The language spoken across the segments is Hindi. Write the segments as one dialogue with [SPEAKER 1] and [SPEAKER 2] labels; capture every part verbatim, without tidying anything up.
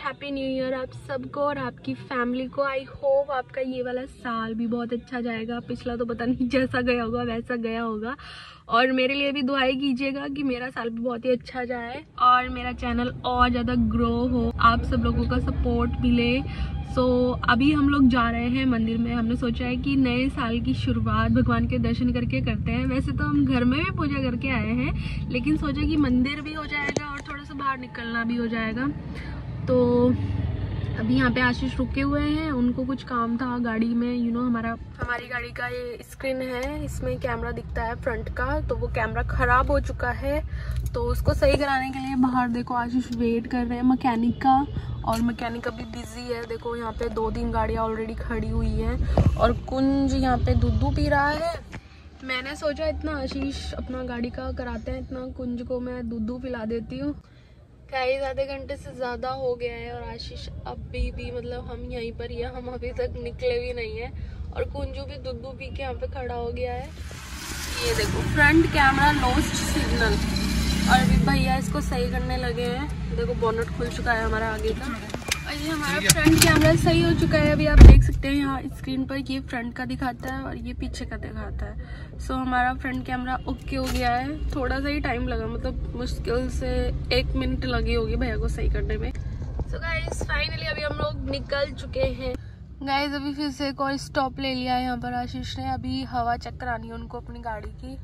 [SPEAKER 1] हैप्पी न्यू ईयर आप सबको और आपकी फैमिली को। आई होप आपका ये वाला साल भी बहुत अच्छा जाएगा। पिछला तो पता नहीं जैसा गया होगा वैसा गया होगा। और मेरे लिए भी दुआएं कीजिएगा कि मेरा साल भी बहुत ही अच्छा जाए और मेरा चैनल और ज़्यादा ग्रो हो, आप सब लोगों का सपोर्ट मिले। सो so, अभी हम लोग जा रहे हैं मंदिर में। हमने सोचा है कि नए साल की शुरुआत भगवान के दर्शन करके करते हैं। वैसे तो हम घर में भी पूजा करके आए हैं, लेकिन सोचा कि मंदिर भी हो जाएगा और थोड़ा सा बाहर निकलना भी हो जाएगा। तो अभी यहाँ पे आशीष रुके हुए हैं, उनको कुछ काम था गाड़ी में। यू you नो know, हमारा हमारी गाड़ी का ये स्क्रीन है, इसमें कैमरा दिखता है फ्रंट का, तो वो कैमरा खराब हो चुका है। तो उसको सही कराने के लिए बाहर देखो आशीष वेट कर रहे हैं मैकेनिक का, और मैकेनिक अभी बिजी है। देखो यहाँ पे दो तीन गाड़ियाँ ऑलरेडी खड़ी हुई हैं और कुंज यहाँ पे दूध पी रहा है। मैंने सोचा इतना आशीष अपना गाड़ी का कराते हैं, इतना कुंज को मैं दूध पिला देती हूँ। कई आधे घंटे से ज़्यादा हो गया है और आशीष अभी भी मतलब हम यहीं पर ही है, हम अभी तक निकले भी नहीं है। और कुंजू भी दूध पी के यहाँ पे खड़ा हो गया है। ये देखो फ्रंट कैमरा लॉस्ट सिग्नल, और अभी भैया इसको सही करने लगे हैं। देखो बोनट खुल चुका है हमारा आगे का, और ये हमारा फ्रंट कैमरा सही हो चुका है। अभी आप देख सकते हैं यहाँ स्क्रीन पर ये फ्रंट का दिखाता है और ये पीछे का दिखाता है। सो so, हमारा फ्रंट कैमरा ओके हो गया है। थोड़ा सा ही टाइम लगा, मतलब मुश्किल से एक मिनट लगी होगी भैया को सही करने में। सो गाइस फाइनली अभी हम लोग निकल चुके हैं। गाइस अभी फिर से एक और स्टॉप ले लिया है यहाँ पर आशीष ने। अभी हवा चेक करानी है उनको अपनी गाड़ी की।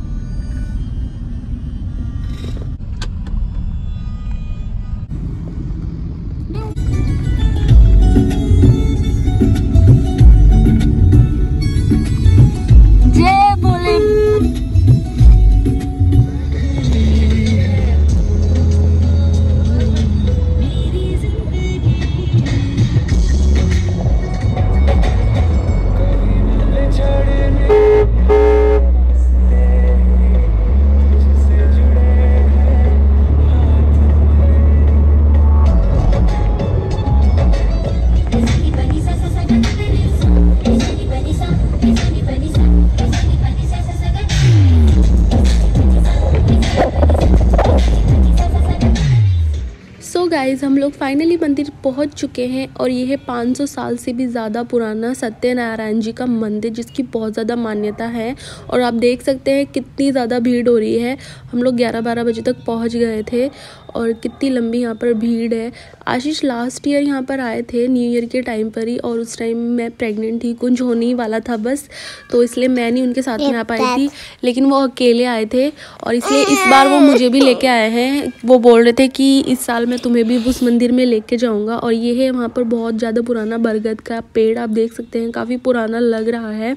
[SPEAKER 1] गाइस हम लोग फाइनली मंदिर पहुंच चुके हैं और ये है पाँच सौ साल से भी ज़्यादा पुराना सत्यनारायण जी का मंदिर, जिसकी बहुत ज़्यादा मान्यता है। और आप देख सकते हैं कितनी ज़्यादा भीड़ हो रही है। हम लोग ग्यारह बारह बजे तक पहुंच गए थे और कितनी लंबी यहाँ पर भीड़ है। आशीष लास्ट ईयर यहाँ पर आए थे न्यू ईयर के टाइम पर ही, और उस टाइम मैं प्रेग्नेंट थी, कुछ होने ही वाला था बस, तो इसलिए मैं नहीं उनके साथ में आ पाई थी। लेकिन वो अकेले आए थे और इसलिए इस बार वो मुझे भी लेके आए हैं। वो बोल रहे थे कि इस साल मैं तुम्हें भी उस मंदिर में लेके जाऊंगा। और ये है वहाँ पर बहुत ज़्यादा पुराना बरगद का पेड़, आप देख सकते हैं काफ़ी पुराना लग रहा है।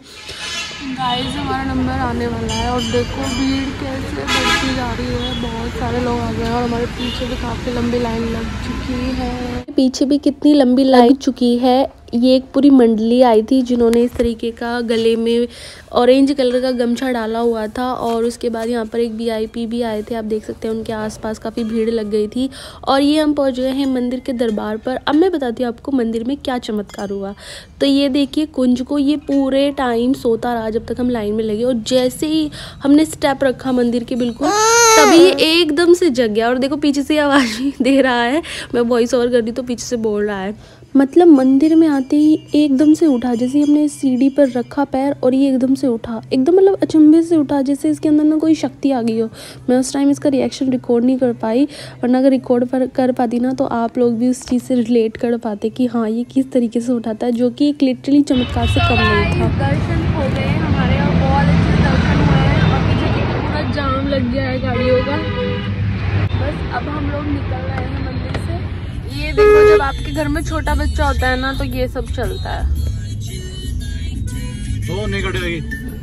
[SPEAKER 1] गाइस हमारा नंबर आने वाला है और देखो भीड़ कैसे बढ़ती जा रही है। बहुत सारे लोग आ गए हैं और हमारे पीछे भी काफ़ी लंबी लाइन लग चुकी है। पीछे भी कितनी लंबी लाइन लग चुकी है। ये एक पूरी मंडली आई थी जिन्होंने इस तरीके का गले में ऑरेंज कलर का गमछा डाला हुआ था। और उसके बाद यहाँ पर एक वीआईपी भी आए थे, आप देख सकते हैं उनके आसपास काफ़ी भीड़ लग गई थी। और ये हम पहुँच गए हैं मंदिर के दरबार पर। अब मैं बताती हूँ आपको मंदिर में क्या चमत्कार हुआ। तो ये देखिए कुंज को, ये पूरे टाइम सोता रहा जब तक हम लाइन में लगे, और जैसे ही हमने स्टेप रखा मंदिर के बिल्कुल, तभी ये एकदम से जग गया। और देखो पीछे से आवाज़ भी दे रहा है, मैं वॉइस ओवर कर दी तो पीछे से बोल रहा है। मतलब मंदिर में आते ही एकदम से उठा, जैसे हमने सीढ़ी पर रखा पैर और ये एकदम से उठा, एकदम मतलब अचंभे से उठा, जैसे इसके अंदर ना कोई शक्ति आ गई हो। मैं उस टाइम इसका रिएक्शन रिकॉर्ड नहीं कर पाई, वरना अगर रिकॉर्ड पर कर पाती ना तो आप लोग भी उस चीज़ से रिलेट कर पाते कि हाँ ये किस तरीके से उठाता है, जो कि एक लिटरली चमत्कार से कम नहीं था। दर्शन हो गए हमारे, यहाँ बहुत अच्छे दर्शन हुए हैं और पीछे पूरा जाम लग गया है गाड़ियों का। बस अब हम लोग निकल रहे हैं मंदिर से। ये देखो जब आपके घर में छोटा बच्चा होता है ना तो ये सब चलता है। तो नहीं कटेगी।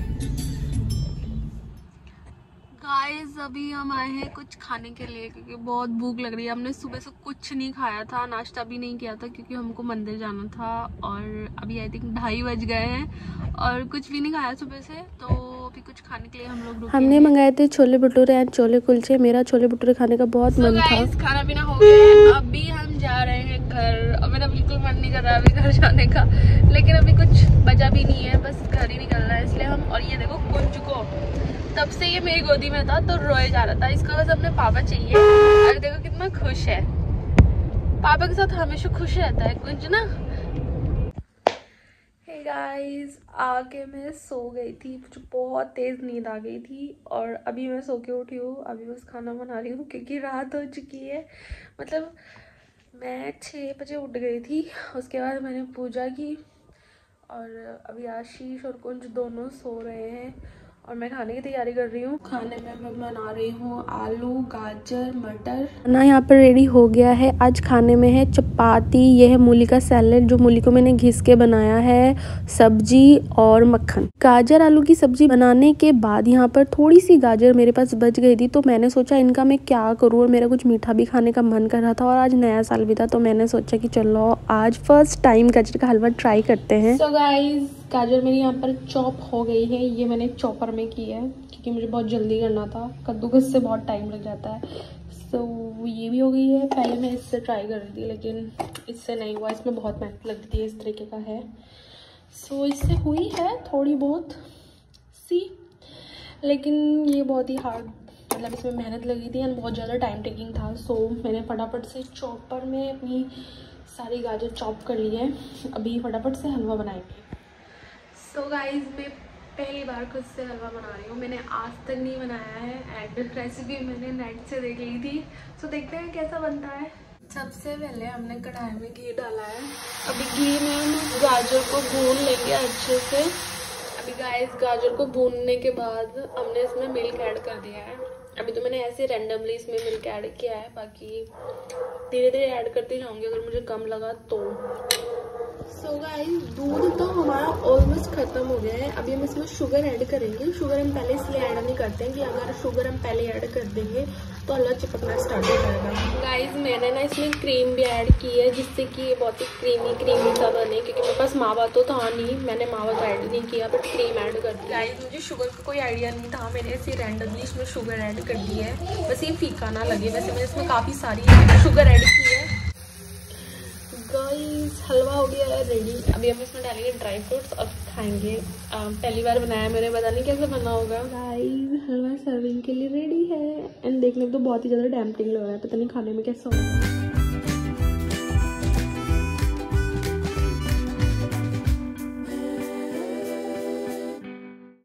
[SPEAKER 1] गाइस अभी हम आए हैं कुछ खाने के लिए क्योंकि बहुत भूख लग रही है। हमने सुबह से कुछ नहीं खाया था, नाश्ता भी नहीं किया था क्योंकि हमको मंदिर जाना था। और अभी आई थिंक ढाई बज गए हैं और कुछ भी नहीं खाया सुबह से, तो अभी कुछ खाने के लिए हम लोग रुके। हमने मंगाए थे छोले भटूरे एंड छोले कुलचे। मेरा छोले भटूरे खाने का बहुत so मन था। खाना पीना हो गया, अभी हम जा रहे हैं घर। और मेरा बिल्कुल मन नहीं कर रहा अभी घर जाने का, लेकिन अभी कुछ बचा भी नहीं है, बस घर ही निकलना है इसलिए हम। और ये देखो कुंज को, तब से ये मेरी गोदी में था तो रोए जा रहा था, इसको बस अपने पापा चाहिए। और देखो कितना खुश है। पापा के साथ हमेशा खुश रहता है कुछ ना। हे गाइस, आके मैं सो गई थी, मुझे बहुत तेज़ नींद आ गई थी और अभी मैं सो के उठी हूँ। अभी बस खाना बना रही हूँ क्योंकि रात हो चुकी है। मतलब मैं छः बजे उठ गई थी, उसके बाद मैंने पूजा की और अभी आशीष और कुंज दोनों सो रहे हैं और मैं खाने की तैयारी कर रही हूँ। खाने में मैं बना रही हूँ आलू, गाजर, मटर। खाना यहाँ पर रेडी हो गया है। आज खाने में है चपाती, यह है मूली का सैलेड जो मूली को मैंने घिस के बनाया है, सब्जी और मक्खन। गाजर आलू की सब्जी बनाने के बाद यहाँ पर थोड़ी सी गाजर मेरे पास बच गई थी, तो मैंने सोचा इनका मैं क्या करूँ, और मेरा कुछ मीठा भी खाने का मन कर रहा था और आज नया साल भी था, तो मैंने सोचा कि चलो आज फर्स्ट टाइम गाजर का हलवा ट्राई करते हैं। सो गाइस, गाजर मेरी यहाँ पर चॉप हो गई है। ये मैंने चॉपर में की है क्योंकि मुझे बहुत जल्दी करना था, कद्दूकस से बहुत टाइम लग जाता है। सो so, ये भी हो गई है। पहले मैं इससे ट्राई कर रही थी लेकिन इससे नहीं हुआ, इसमें बहुत मेहनत लगती है, इस तरीके का है। सो so, इससे हुई है थोड़ी बहुत सी, लेकिन ये बहुत ही हार्ड, मतलब इसमें मेहनत लगी थी और बहुत ज़्यादा टाइम टेकिंग था। सो so, मैंने फटाफट से चॉपर में अपनी सारी गाजर चॉप कर ली है। अभी फटाफट से हलवा बनाएंगे। सो so गाइज, मैं पहली बार खुद से हलवा बना रही हूँ, मैंने आज तक नहीं बनाया है एंड रेसिपी मैंने नेट से देख ली थी। सो so देखते हैं कैसा बनता है। सबसे पहले हमने कढ़ाई में घी डाला है। अभी घी में हम गाजर को भून लेंगे अच्छे से। अभी गाइस, गाजर को भूनने के बाद हमने इसमें मिल्क ऐड कर दिया है। अभी तो मैंने ऐसे रैंडमली इसमें मिल्क ऐड किया है, बाकी धीरे धीरे ऐड करती जाऊँगी अगर मुझे कम लगा तो। सो so गाइस, दूध तो हमारा ऑलमोस्ट खत्म हो गया है। अभी हम इसमें शुगर ऐड करेंगे। शुगर हम पहले इसलिए ऐड नहीं करते हैं कि अगर शुगर हम पहले ऐड कर देंगे तो हलवा चिपकना स्टार्ट हो जाएगा। गाइस, मैंने ना इसमें क्रीम भी ऐड की है जिससे कि ये बहुत ही क्रीमी क्रीमी सा बने, क्योंकि मेरे पास मावा तो था नहीं, मैंने मावा तो ऐड नहीं किया बट क्रीम ऐड कर दी। गाइस, मुझे शुगर का कोई आइडिया नहीं था, मैंने ऐसे रैंडमली इसमें शुगर ऐड कर दी है, बस ये फीका ना लगे। वैसे मैंने इसमें काफ़ी सारी शुगर ऐड की है। गाइस, हलवा हो गया है रेडी। अभी हम इसमें डालेंगे ड्राई फ्रूट्स और खाएंगे। आ, पहली बार बनाया मैंने, पता नहीं कैसे बना होगा। गाइस, हलवा सर्विंग के लिए रेडी है एंड देखने में तो बहुत ही ज़्यादा टेम्पटिंग लग रहा है, पता नहीं खाने में कैसा होगा।